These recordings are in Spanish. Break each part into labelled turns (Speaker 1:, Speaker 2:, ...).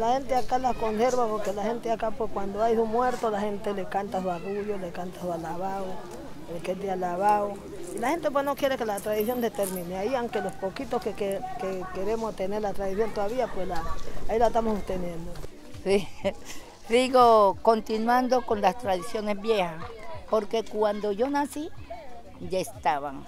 Speaker 1: la gente acá las conserva porque la gente acá, pues cuando hay un muerto, la gente le canta su arrullo, le canta su alabao, el que es de alabao. Y la gente pues no quiere que la tradición se termine. Ahí, aunque los poquitos que queremos tener la tradición todavía, pues ahí la estamos sosteniendo.
Speaker 2: Sí, sigo continuando con las tradiciones viejas, porque cuando yo nací ya estaban.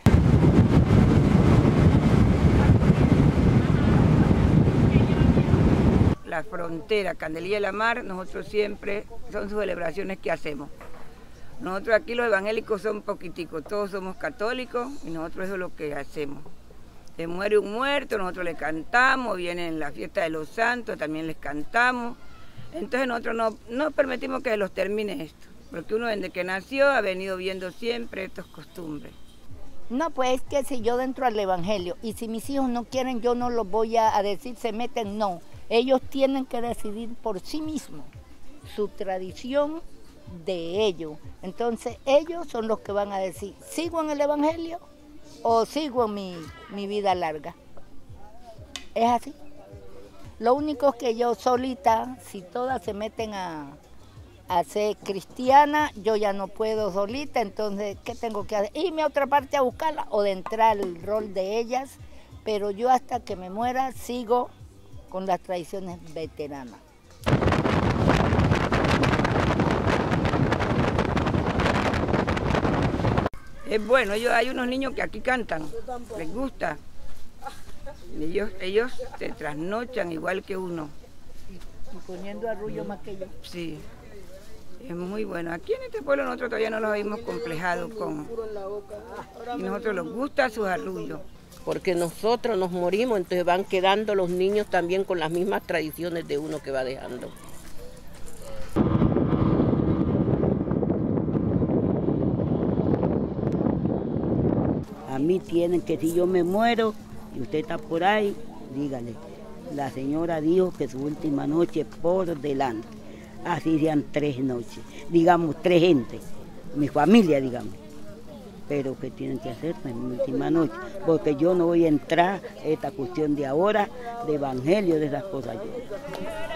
Speaker 3: La frontera, Candelilla de la Mar, nosotros siempre, son sus celebraciones que hacemos. Nosotros aquí los evangélicos son poquiticos, todos somos católicos y nosotros eso es lo que hacemos. Se muere un muerto, nosotros le cantamos, vienen la fiesta de los santos, también les cantamos. Entonces nosotros no permitimos que se los termine esto, porque uno desde que nació ha venido viendo siempre estas costumbres.
Speaker 2: No, pues es que si yo dentro al evangelio y si mis hijos no quieren, yo no los voy a decir, se meten, no. Ellos tienen que decidir por sí mismos su tradición de ellos. Entonces ellos son los que van a decir, ¿sigo en el evangelio o sigo en mi vida larga? Es así. Lo único es que yo solita, si todas se meten a ser cristiana, yo ya no puedo solita, entonces, ¿qué tengo que hacer? Irme a otra parte a buscarla o de entrar al rol de ellas, pero yo hasta que me muera sigo con las tradiciones veteranas.
Speaker 3: Es bueno, hay unos niños que aquí cantan, les gusta. Ellos se trasnochan igual que uno.
Speaker 2: Y poniendo arrullo más que yo.
Speaker 3: Sí, es muy bueno. Aquí en este pueblo nosotros todavía no los habíamos complejado con... Y nosotros nos gusta sus arrullos.
Speaker 4: Porque nosotros nos morimos, entonces van quedando los niños también con las mismas tradiciones de uno que va dejando.
Speaker 5: A mí tienen que, si yo me muero y usted está por ahí, dígale, la señora dijo que su última noche por delante, así sean 3 noches, digamos 3 gente, mi familia digamos. Pero que tienen que hacer en mi última noche, porque yo no voy a entrar en esta cuestión de ahora, de evangelio, de esas cosas.